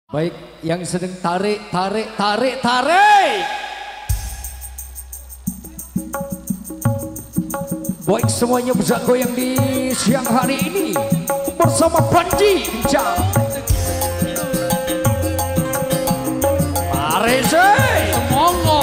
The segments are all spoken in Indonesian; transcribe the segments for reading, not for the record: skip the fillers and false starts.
Baik, yang sedang tarik. Baik, semuanya bisa goyang di siang hari ini bersama Panji Kencang. Parese, monggo.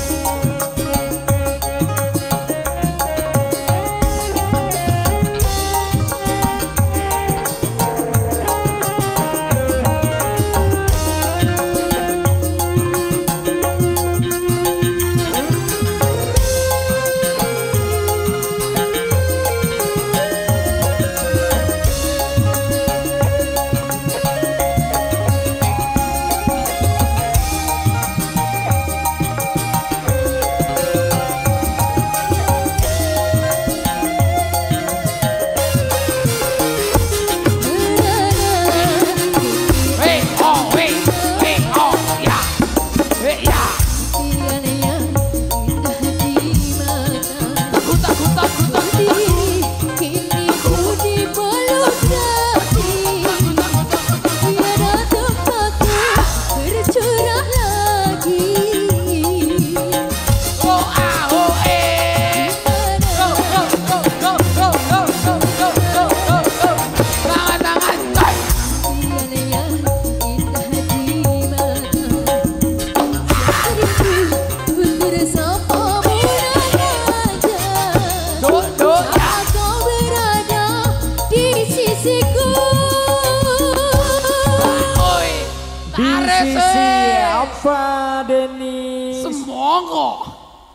Apa Denny? Semonggo.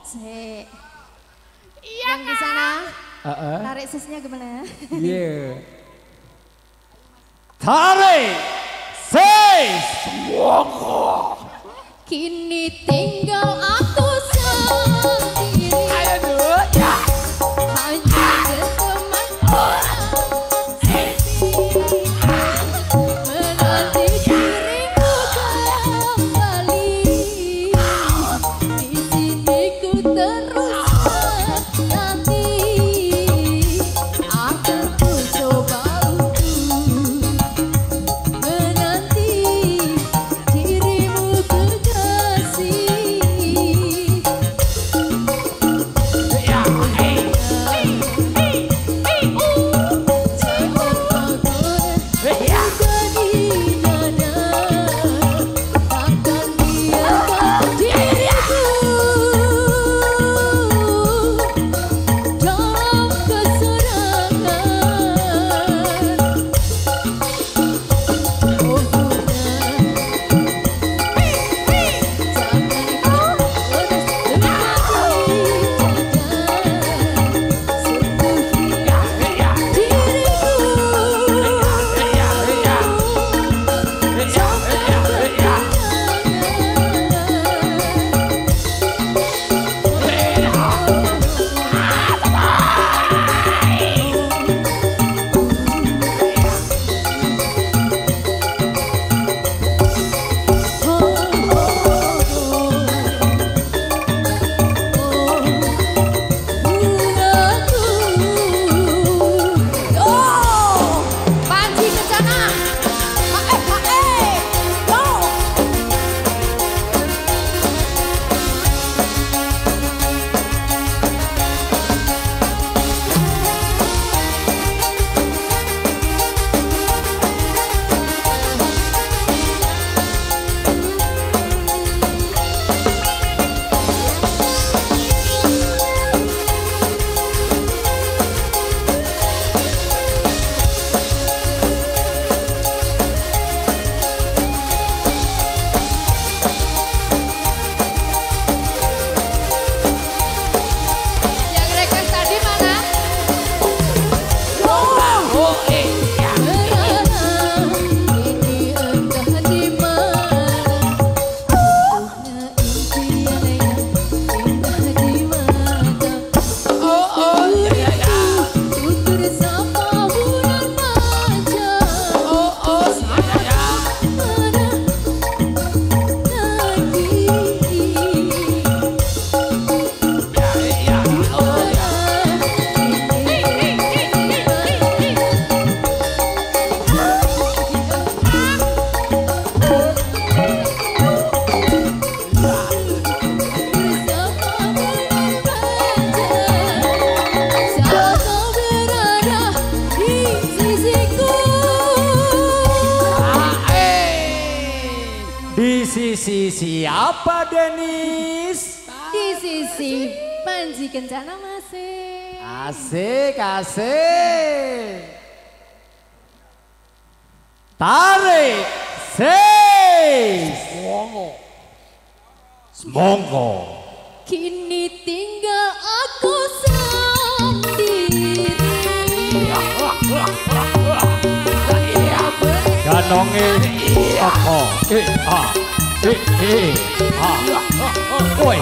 Iya yang di sana. Tarik susnya gimana? Yeah. Tarik sis. Semonggo. Kini tinggal aku sendiri. Ayo dulu ya. Hanya berteman menanti dirimu kembali. Di sini ku terus menanti, akan ku coba untuk menanti dirimu kekasih. sisi siapa Denis? Di sisi Panji Kencana masih. Asik, asik. Tarik, Monggo. monggo. Kini tinggal aku sendiri. Ganonge toko. Oi.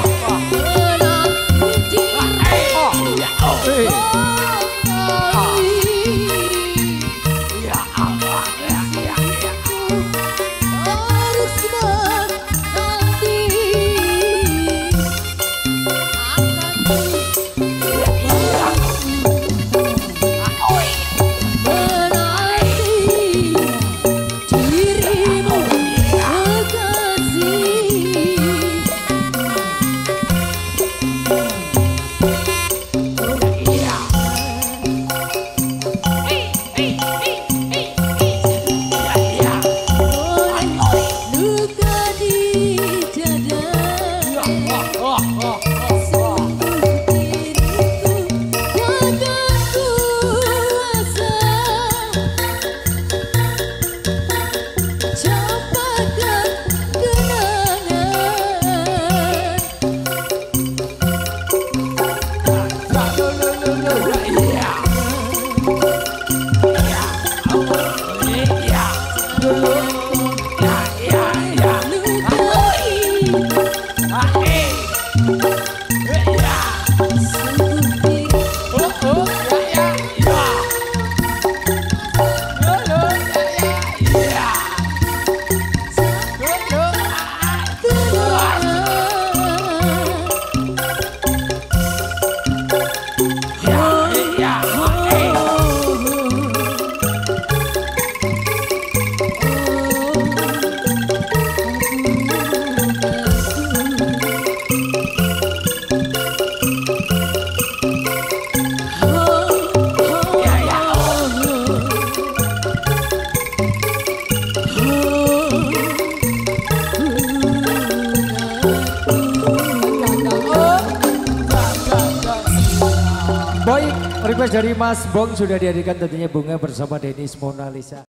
Request dari Mas Bong sudah dihadirkan tentunya bunga bersama Denis Mona Lisa.